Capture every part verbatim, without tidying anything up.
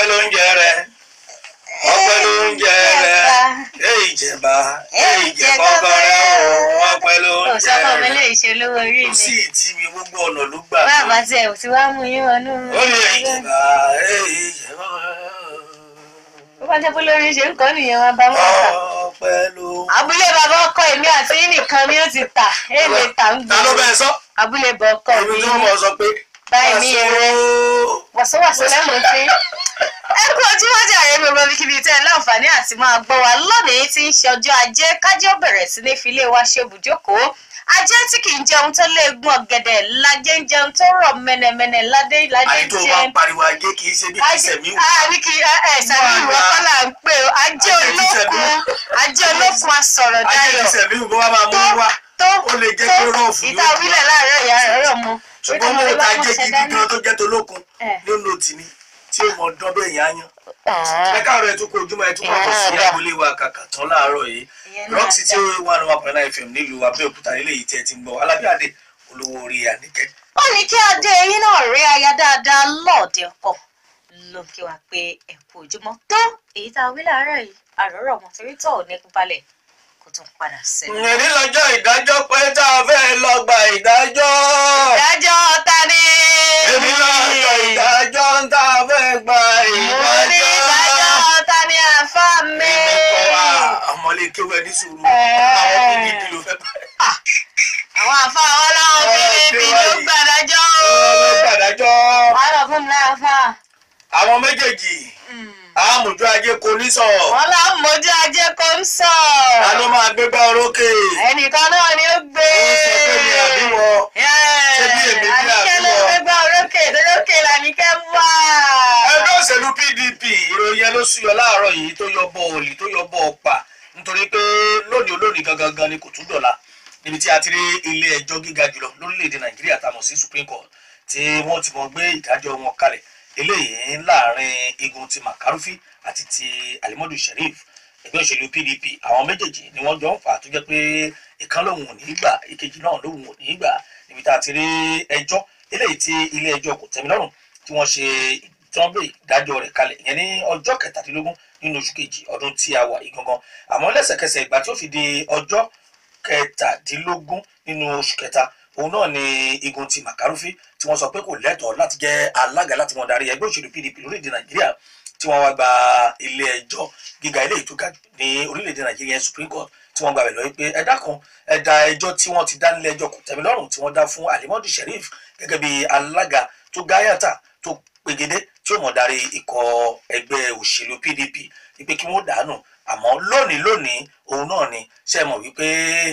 ló ń jẹ rẹ ọpẹ́ ló ń jẹ rẹ èyí jẹba èyí jẹ kọkọrẹ o ọpẹ́ ló ń jẹ rẹ. ọ̀sán mi lè ṣe lówó orí mi. kò sí ìtì mi gbogbo ọ̀nà ló gbà. bàbá tí ẹ ò ti wá mú yín wọnú. ó ní èyí jẹba èyí jẹ kọkọrẹ o. bó bá jẹ́ pé lórí ṣe ń kọ́ nìyẹn wọn bá wọn kà. ọpẹ́ ló. abúlé bàbá ọkọ èmi àti yín nìkan ni ó ti tà èlé tà ń gbé. ta ló bẹ́ẹ̀ sọ. abúlé bọ̀ ọkọ mi. èmi tí wọ́n mọ̀ sọ pé. báyìí ní eré wàsówàsó lẹ́mọ̀ tí. ẹ kú ojúmọ́ jàre gbogbo ibikíbi tẹ́ ẹ láǹfààní àti máa gbọ́ wa lónìí tí ń ṣe ọjọ́ ajé kájọ́ bẹ̀rẹ̀ sí ní fi ilé wa ṣe ibùjókòó. ajé tí kì í jẹun tó léegun ọ̀gẹ̀dẹ̀ lajẹ́ ń jẹun tó rọ̀ mẹ́nẹ̀mẹ́nẹ̀ ládé lajẹ́ ń àìtó jẹun. máa ń pariwo ajé kì í ṣe bí kìsẹ̀ mi wù. àbí kì í ẹ sàbí ìwọ kọ́là ń pè ó ajé olókun ajé olókun asọ̀rọ̀ ajé dayọ̀ kìsẹ̀ mi wù bó wá máa mú wá. tó ó lè jẹ́ pé rọ́ọ̀fù yóò ìta wílẹ̀ láàárọ̀ ìyá rẹ̀ rọ̀ mu. ṣùgbọ́n mo ta ajé gidi gan tó jẹ́ tolókun nínú tìní tí ó mọ dán bẹ́ẹ̀ yẹn á yán. ẹ káàárọ̀ ẹ tún kó ojúmọ́ ẹ tún kọ́ sí abúlé wa kàkà tán láàárọ̀ yìí rock city one one point nine fm nílùú Abẹ́òkúta eléyìí tí ẹ ti ń gbọ́ Alábíàdé olówó orí Àníkẹ́. ó ní kí adé yín náà rí aya dáadáa lọ́ọ̀dẹ ọkọ ló ń kí wa pé ẹ kú ojúmọ́ tó èyí tá a wí láàárọ̀ yìí àròrọ̀ ọmọ torí tó ò ní balẹ̀ kó tún padà sẹ́nu. ìrìn lọ́jọ́ ìdájọ́ pé tá a fẹ́ lọ gba ìdájọ́. ìdájọ́ ta ni. èmi lọ́jọ́ ìdájọ́ tá a fẹ́ gba ìdájọ́. mo ní ìdájọ́ ta ni àfa mi. èmi kọ́ wa ọmọlé kéwẹ́ ní sùúrù àwọn pdp ló fẹ́ bá. àwọn àfa ọlọ́run pdp ló gbàdájọ́. ló gbàdájọ́. wàá lọ fún mi láàfà. àwọn méjèèjì àmójú ajé kò ní sọ. wọn lá mójú ajé kò ń sọ. ta ló máa gbégbá orókè. ẹnìkan náà ni ó gbé. ó sọ pé mi àbíwọ. ṣé bí èmi bí àbíwọ. Àníkẹ́ ló gbégbá orókè lórókè làníkẹ́ wà. ẹgbẹ́ òṣèlú pdp ìròyìn ẹ ló súyọ láàárọ̀ yìí tó yọ bọ́ọ̀lì tó yọ bọ́ọ̀pà nítorí pé lónìí olónìí gangan gan ni kò tún dọ̀la níbi tí a ti rí ilé ẹjọ́ gíga jùlọ lórílẹ̀‐èdè nàìjíríà tá a mọ̀ sí supreme court tí wọ́n ti mọ̀ gbé ìdájọ́ wọn kalẹ̀ eléyìí láàrin igun ti makarufi àti ti alimadu sheriff ẹgbẹ́ òṣèlú pdp àwọn méjèèjì ni wọ́n jọ ń fà á tó jẹ́ pé ìkan lòun ò ní gbà ìkejì náà lòun ò ní gbà níbi tá a ti rí ẹjọ́ eléyìí tí ilé ẹjọ́ kò tẹ́mi lọ́rùn tí wọ́n ṣe tí wọ́n gbé ìdájọ́ rẹ̀ kalẹ̀ ìyẹn ní ọjọ́ kẹtàdínlógún nínú oṣù kejì ọdún tí a wà yìí gangan àmọ́ lẹ́sẹ̀kẹsẹ̀ ìgbà tí ó fi di ọjọ́ kẹtàdínlógún nínú oṣù kẹta òun náà ni igun ti makarufi tí wọ́n sọ pé kò lẹ́tọ̀ọ́ láti jẹ́ alága láti wọn darí ẹgbẹ́ òṣèlú pdp lórílẹ̀‐èdè nàìjíríà tí wọ́n wá gba ilé ẹjọ́ gíga ilé ìtúga ní orílẹ̀‐èdè nàìjíríà supreme court tí wọ́n gba bẹ̀ lọ́wọ́ pé ẹ̀dá kan ẹ̀dá ẹjọ́ tí wọ́n ti dá nílé ẹjọ́ kò tẹ́mi lọ́rùn tí wọ́n dá fún alimadu sheriff gẹ́gẹ́ bí alága tó gáyàtà tó pegedé tí ó mọ̀ darí ikọ̀ ẹgbẹ́ òṣèlú pdp wípé kí wọ́n dànù àmọ́ lónìí lónìí òun náà ni ṣe mọ̀ wípé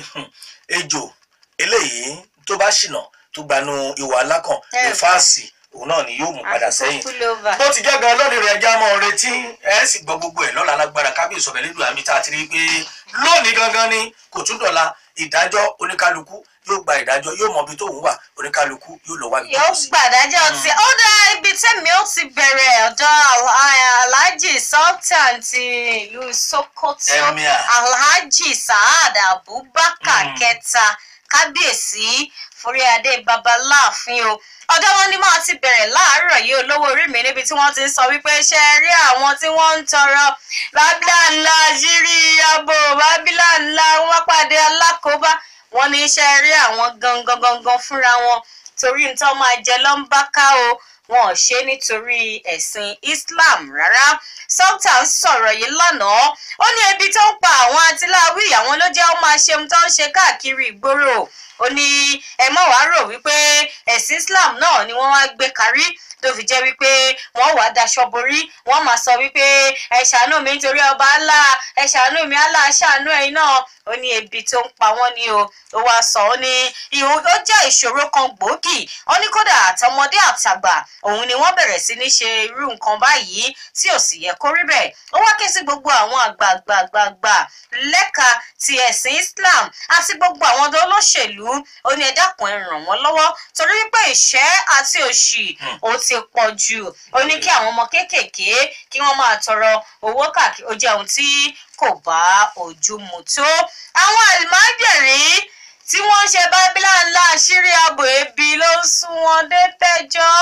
ejò eléyìí tó bá ṣìnà tó gbanú ìwà alákàn ní fáàsì òun náà ni yóò mú padà sẹ́yìn bó ti jẹ́ gan lónìí rẹ̀ já mọ́ retí ẹ̀ sì gbọ́ gbogbo ẹ̀ lọ́la lágbára kábíyèsí ọ̀bẹ nílùú àmì tá a ti rí i pé lónìí gangan ni kò tún dọ̀la ìdájọ́ oníkálukú yóò gba ìdájọ́ yóò mọ ibi tó ń wà oníkálukú yóò lọ wá ibi tó yóò kù sí. gbàdájọ́ tí ó dá ibi tẹ́mi ó ti bẹ̀rẹ̀ ọ̀dọ̀ alhaji sultan ti ìlú sokoto Emir. alhaji saad abubakar Mm. kẹta kábíyèsí foríadé babaláàfin o ọ̀dọ̀ wọn ni máa ti bẹ̀rẹ̀ láàárọ̀ yìí olówó orí mi níbi tí wọ́n ti ń sọ wípé ṣe rí àwọn tí wọ́n ń tọrọ bábílà ńlá ṣírí abo bábílà ńlá wọn pàdé alákòóbá wọn ní iṣẹ́ rí àwọn gangan gangan fúnra wọn torí nǹkan máa jẹ lọ́nbáká o wọn ò ṣe nítorí ẹ̀sìn Islam rárá sultan sọ̀rọ̀ yìí lánàá ó ní ebi tó ń pa àwọn atiláwí àwọn ló jẹ́ ó máa ṣe ohun tó ń ṣe káàkiri ìgboro ó ní ẹ mọ̀ wá rò wípé ẹ̀sìn Islam náà ni wọ́n wá gbé kárí tó fi jẹ́ wípé wọ́n wàá daṣọ borí wọ́n máa sọ wípé ẹ ṣàánú mi nítorí ọba Allah ẹ ṣàánú mi Allah ṣàánú ẹ̀yin náà ó ní ebi tó ń pa wọ́n ní o ó wá sọ ó ní ìhun ó jẹ́ ìṣòro kan gbòógì ó ní kódà àtọmọdé àtàgbà òun ni wọ́n bẹ̀rẹ̀ sí ní ṣe irú nǹkan báyìí tí ò sì yẹ kó rí bẹ́ẹ̀ ó wá ké sí gbogbo àwọn àgbààgbààgbà lẹ́ka ti ẹ̀sìn Islam àti gbogbo àwọn tó lóṣèlú ó ní ẹ dákun ẹ ràn wọ́n lọ́wọ́ torí wípé ìṣẹ́ àti òṣì ó ti pọ̀ jù ó ní kí àwọn ọmọ kéékèèké kí wọ́n máa tọrọ owó káàkiri ó jẹ́ ohun tí kò bá ojú mu tó àwọn àlùmájẹ̀rí tí wọ́n ń ṣe bábílà ńlá àṣírí ààbò ebi ló sún wọn dé tẹ́jọ́.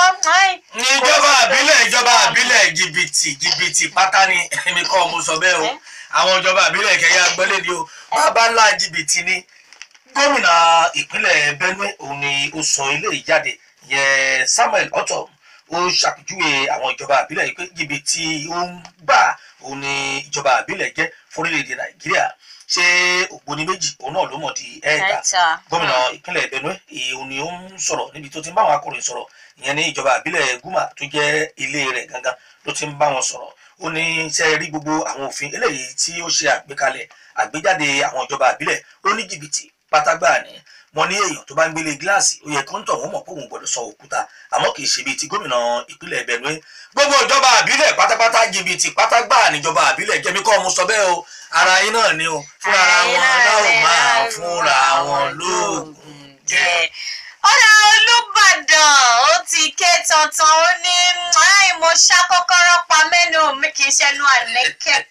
ìjọba àbílẹ̀ ìjọba àbílẹ̀ jìbìtì jìbìtì pátá ni èmi kọ́ mo sọ bẹ́ẹ̀ o àwọn ìjọba àbílẹ̀ kẹyà gbọ́lé ni o bàbá ńlá jìbìtì ni gómìnà ìpínlẹ̀ Benue òun ni ó sọ eléyìí jáde yẹn Samuel Ortom ó ṣàpèjúwe àwọn ìjọba àbílẹ̀ yìí pé jìbìtì ó ń gbà òun ni ìjọba àbílẹ̀ jẹ́ fórílẹ̀-èdè Nàìjíríà ṣé ògbóni méjì òun náà ló mọ̀ di ẹ̀ẹ́ta gómìnà ìpínlẹ̀ Benue òun ni ó ń sọ̀rọ̀ níbi tó ti ń bá àwọn akọ̀ròyìn sọ̀rọ̀ ìyẹn ní ìjọba àbílẹ̀ Guma tó jẹ́ ilé rẹ̀ gangan ló ti ń bá wọn sọ̀rọ̀ ó ní ṣe rí gbogbo àwọn òfin eléyìí tí ó ṣe àgbékalẹ̀ àgbéjáde àwọn ìjọba àbílẹ̀ ó ní jìbìtì pátágbà ni mo ní èèyàn tó bá ń gbélé gíláàsì ó yẹ kóńtọ̀ wọn mọ̀ pé òun gbọ́dọ̀ sọ òkúta àmọ́ kì í ṣe bíi ti gómìnà ìpínlẹ̀ Benue gbogbo ìjọba àbílẹ̀ pátápátá jìbìtì pátágbà níjọba àbílẹ̀ jẹ́mi kọ́ mo sọ bẹ́ẹ̀ o ara yín náà ni o fúnra wọn náà máa fúnra wọn lóògùn jẹ. ọ̀rọ̀ Olúbàdàn ó ti ké tantan ó ní mo ṣá kọ́kọ́rọ́ pa mẹ́nu mi kì í ṣẹnu ànẹ́kẹ́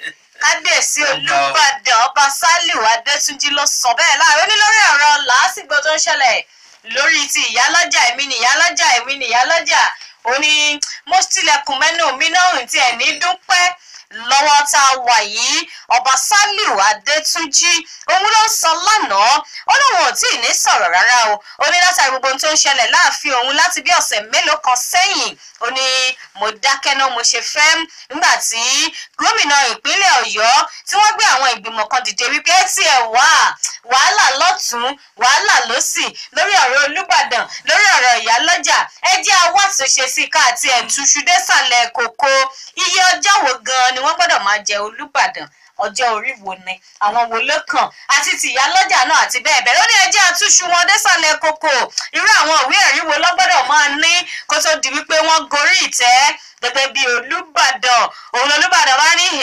kábíyèsí Olúbàdàn ọba Sàlíù Adétúnjì ló sọ bẹ́ẹ̀ láàrin onílórí ọ̀rọ̀ làásìgbò tó ń ṣẹlẹ̀ lórí ti ìyálọ́jà èmi ni ìyálọ́jà èmi ni ìyálọ́jà ó ní mo tilẹ̀kùn mẹ́nu mi náà tí ẹ̀ ní dúpẹ́ lọ́wọ́ tá a wà yìí ọba Sàlíù Adétúnjì òun ló sọ lánàá ó lóun ò tí ì ní sọ̀rọ̀ rárá o ó ní látàrí gbogbo ohun tó ń ṣẹlẹ̀ láàfin òun láti bí ọ̀sẹ̀ mélòó kan sẹ́yìn ó ní mo dákẹ́ náà mo ṣe fẹ́ nígbà tí gómìnà ìpínlẹ̀ Ọ̀yọ́ tí wọ́n gbé àwọn ìgbìmọ̀ kan dìde wípé tí ẹ wà wàhálà lọ́tún wàhálà lọ́sì lórí ọ̀rọ̀ Olúbàdàn lórí ọ̀rọ̀ ìyálọ́jà ẹ jẹ́ awọ́ àtúnṣe sí ká àti ẹ̀túnṣu désàlẹ̀ kòkó iye ọjọ́ wo gan-an ni wọ́n gbọ́dọ̀ máa jẹ Olúbàdàn ọjọ́ orí wo ni àwọn wo ló kàn àti tìyá lọ́jà náà àti bẹ́ẹ̀ bẹ́ẹ̀ ó ní ẹjẹ́ àtúnṣu wọn désàlẹ̀ kòkó irú àwọn ìwé ẹ̀rí wo ló gbọ́dọ̀ máa ní kó tó di wípé wọ́n gorí ìtẹ́ gẹ́gẹ́ bí Olúbàdàn òun Olúbàdàn bá ní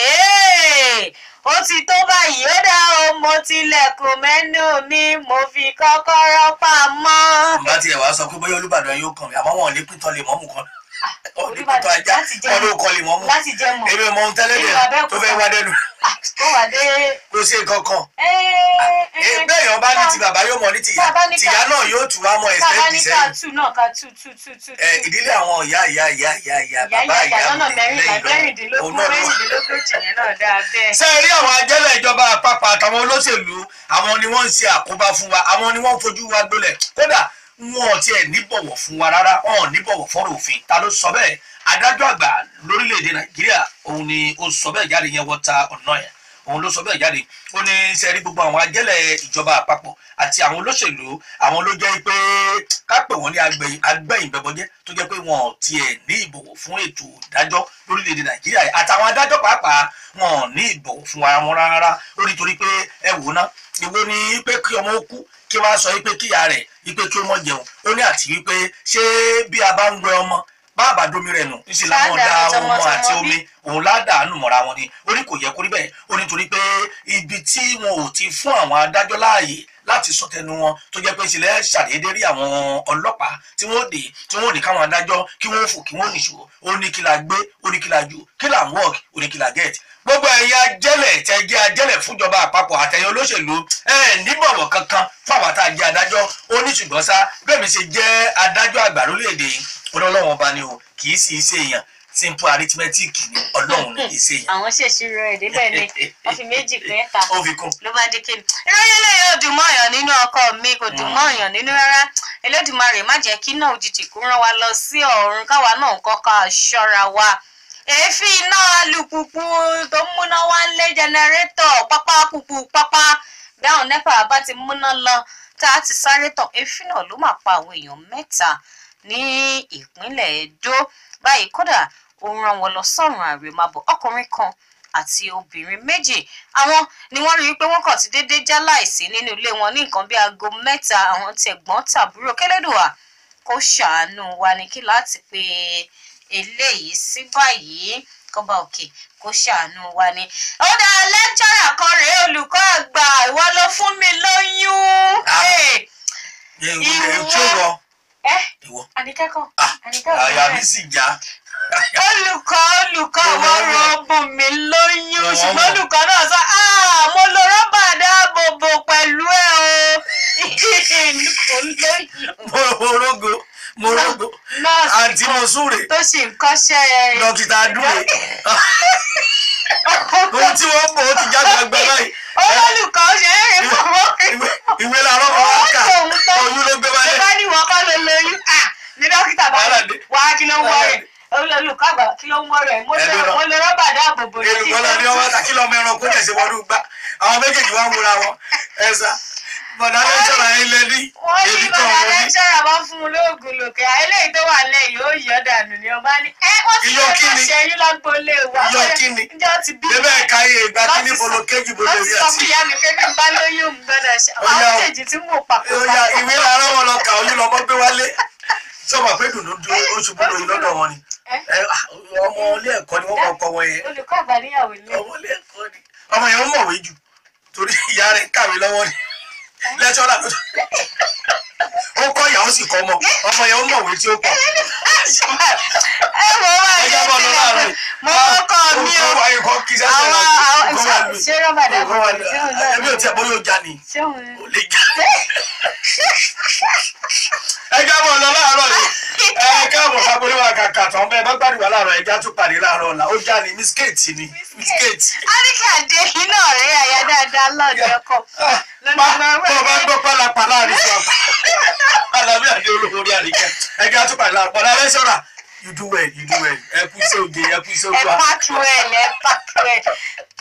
ó ti tó báyìí ó dá o mo tilẹ̀kùn mẹ́nu mi mo fi kọ́kọ́rọ́ pamọ́. bá tiẹ̀ wá sọ pé bóyá Olúbàdàn yóò kàn mí àmọ́ wọn ò ní pín tán lè mọ́mù kan olùbàdàn ajá wọn ló kọ lè mọ mú èmi mọ ohun tẹ́lẹ̀ dẹ tó fẹ́ wá dẹnu kò sí nǹkan kan bẹ́ẹ̀ yẹn bá ní ti bàbá yóò mọ ní tìyá tìyá náà yóò tù wá mọ ẹ̀sẹ̀ ìsẹ́yìn ìdílé àwọn ìyá ìyá ìyá ìyá ìyá bàbá ìyá lẹ́yìn lọ òun náà lọ. ṣé ẹ rí àwọn ajẹ́lẹ̀ ìjọba àpapọ̀ àtàwọn olóṣèlú àwọn ni wọ́n ń ṣe àkóbá fún wa àwọn ni wọ́n ń fojú wa gbólẹ̀ kódà wọn ò tiẹ̀ ní bọ̀wọ̀ fún wa rárá wọn ò ní bọ̀wọ̀ fọ́rọ̀ òfin ta ló sọ bẹ́ẹ̀ adájọ́ àgbà lórílẹ̀‐èdè Nàìjíríà òun ni ó sọ bẹ́ẹ̀ jáde yẹn Walter Onnoghen òun ló sọ bẹ́ẹ̀ jáde ó ní sẹ́rí gbogbo àwọn ajẹ́lẹ̀ ìjọba àpapọ̀ àti àwọn olóṣèlú àwọn ló jẹ́ pé ká pè wọ́n ní agbẹ̀yìn bẹ̀bọ̀jẹ́ tó jẹ́ pé wọn ò tiẹ̀ ní ìbọ̀wọ̀ fún ètò ìdájọ́ lórílẹ̀‐èdè Nàìjíríà àtàwọn adájọ́ pàápàá wọn ò ní ìbọ̀wọ̀ fún ara wọn rárá lórí torí pé ẹ wò ná ìwọ ni pé kí ọmọ ó kú kí wọ́n á sọ wípé kíyà rẹ̀ wípé kí ó mọ̀ jẹun ó ní àti wípé ṣé bí a bá ń wẹ ọmọ bàbá domi rẹ̀ nù ńṣe làwọn da ọmọ àti omi òun ládàánù mọ́ra wọn ni ó ní kò yẹ kó rí bẹ́ẹ̀ ó ní torí pé ibi tí wọn ò ti fún àwọn adájọ́ láàyè láti sọ tẹnu wọn tó jẹ́ pé ìṣẹ̀lẹ̀ ṣàdédé rí àwọn ọlọ́pàá tí wọ́n dé tí wọ́n dé káwọn adájọ́ kí wọ́n fò kí wọ́n nìṣó ó ní kí la gbé ó ní kí la jù kí la work ó ní kí la get gbogbo ẹ̀yin ajẹ́lẹ̀ tẹ́ jẹ́ ajẹ́lẹ̀ fúnjọba àpapọ̀ àtẹ̀yin olóṣèlú ẹ̀ níbọ̀wọ̀ kankan fún àwọn tá a jẹ́ adájọ́ ó ní ṣùgbọ́n sá bẹ́ẹ̀ mi ṣe jẹ́ adájọ́ àgbà lórílẹ̀‐èdè yìí ọlọ́run ọba ni o kì í sì í ṣe èèyàn simple arithmetic ni ọlọ́run ní kì í ṣe èèyàn. àwọn ṣèṣirò ẹ̀ débẹ̀ ni wọ́n fi méjì pín ẹ̀ta ó fi kún. ló bá dé kéde ìròyìn eléyìí ò dùn mọ́ èèyàn nínú ọkọ mi kò dùn mọ́ èèyàn nínú rárá Elédùmarè má jẹ́ kí náà òjijì kó rán wa lọ sí ọ̀run káwa náà kọ́ka ṣọ́ra wa èéfín iná alùpùpù tó múná wá ń lé jẹnẹrétọ̀ pápá pùpù pápá dáhùn nẹ́pà bá ti múná lọ tá a ti sáré tàn èéfín náà ló máa pa àwọn èèyàn mẹ́ta ní ìpínlẹ̀ Èdó báyìí kódà ó rán wọn lọ sọ́run àrèmábọ̀ ọkùnrin kan àti obìnrin méjì àwọn ni wọ́n rí i pé wọ́n kàn ti déédéé já láìsí nínú ilé wọn ní nǹkan bí aago mẹ́ta àwọn tẹ̀gbọ́n tàbúrò kẹ́lẹ́dùwà kó ṣàánú wa ní kí láti pé eléyìí sí báyìí kọba òkè kó ṣàánú wa ni. ó dá lẹ́kítọ́rà kan rèé olùkọ́ àgbà ìwọ ló fún mi lóyún. ìwọ ìwọ àníkẹ́kọ̀ọ́ àyà mi sì já. olùkọ́ olùkọ́ wọn rọ́ọ̀bù mi lóyún ṣùgbọ́n olùkọ́ náà sọ mo lo rọ́bà dáàbòbò pẹ̀lú ẹ̀ o ẹni kò lóyún. morogo morogo àǹtí Mosúrè tó sì ń kọ́ṣẹ́ dókítà Dúrè ohun tí wọ́n bọ̀ ó ti jáde àgbà báyìí. olùkọ́ ṣe é rí fọwọ́ ìwé làárọ̀ wọn wá kà oyún ló gbé wálé. ìbá ní ìwọ kọ́ ló lóyún ní dókítà bá wà á kí ló ń wọ́ rẹ̀ olùkọ́ àgbà kí ló ń wọ́ rẹ̀ mo lè rọ́bà dáàbò bò ní. olùkọ́ náà ní ọwọ́ ta kí lọ́mọ ẹran kó tẹ̀sí wọnú gbá àwọn méjèèjì wá ń wúra wọn ẹ̀sà bọ̀dá lẹ́sọ̀rọ̀ ayé lẹ́ní wọ́n ní bọ̀dá lẹ́sọ̀rọ̀ bá fún un lóògùn lòkè eléyìí tó wà lẹ́yìn ó yọ̀ dànù ni ọba ní ẹ wọ́n ti lọ́ọ́ ṣe yín lágbólé wa iyọ̀ kíni bẹ́ẹ̀ káyé ìgbà kíní bolo kéjì bolo yẹtì. wọ́n ti sọ fún ìyá mi pé bí n bá lóyún mi gbọ́dọ̀ ṣe àwọn méjèèjì tí mò ń papò. ìwé làárọ̀ wọn lọ kà oyún lọmọ gbé wálé sọ́mọ̀ pé dùnú dúró oṣù bolo yìí lọ́dọ̀ wọn ni ọmọ ilé ẹ̀kọ́ ni wọ́n kọ́ wọn yẹn olùkọ́ àgbà níyàwó ilé ọmọ ilé ẹ̀kọ́ ni ọmọ yẹn ń mọ̀wé jù torí ìyá rẹ̀ kàwé lọ́wọ́ ni lẹ́tọ́lá ló ó kọ́ ìyàwó sì kọ́ ọmọ ọmọ yẹn ń mọ̀wé tí ó kọ́. ẹ mọ̀ wá ní ìpínlẹ̀ mo kọ́ mi o àwọn àwọn ṣé rọ́bàdà kò wà ní ẹbí ò tí ẹ bóyá ó já ni ṣé òun ò lè já. ẹ jábọ̀ lọ láàárọ̀ yìí ẹ káàbọ̀ fagbóni wa kàkà tán bẹ́ẹ̀ bá gbàdúrà láàárọ̀ ẹja tún pàdé láàárọ̀ ọ̀la ó já ni misketi ni misketi. àríkàdé iná rẹ̀ àyà dáadáa lọ́dọ̀ ọkọ̀. bọ́ bá gbọ́ pálapàla àríṣọ́ àpá alábí àdé olórí àríkẹ́ ẹja tún pàdé láàárọ̀ ọ̀la lẹ́sọ̀rà you do well you do well ẹ kú iṣẹ́ òde ẹ kú iṣẹ́ òde wa. ẹ pàtó ẹ lẹ pàtó ẹ.